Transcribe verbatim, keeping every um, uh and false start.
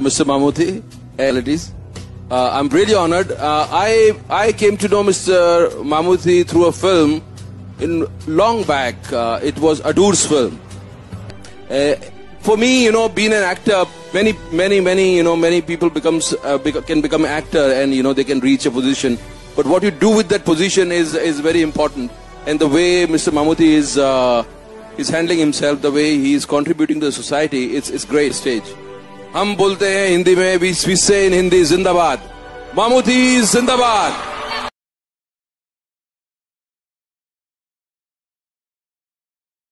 Mister Mammootty, realities. Uh, I'm really honored. Uh, I I came to know Mister Mammootty through a film in long back. Uh, it was Adoor's film. Uh, for me, you know, being an actor, many, many, many, you know, many people becomes uh, bec can become an actor, and you know they can reach a position. But what you do with that position is is very important. And the way Mister Mammootty is uh, is handling himself, the way he is contributing to the society, it's it's great stage. हम बोलते हैं हिंदी में, we we say in Hindi, जिंदाबाद, Mammootty जिंदाबाद.